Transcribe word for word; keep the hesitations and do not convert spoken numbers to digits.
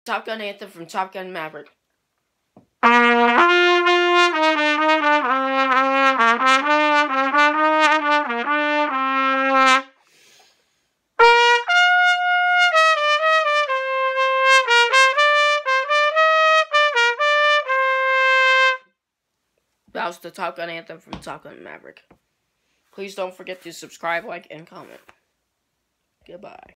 Top Gun Anthem from Top Gun Maverick. That was the Top Gun Anthem from Top Gun Maverick. Please don't forget to subscribe, like, and comment. Goodbye.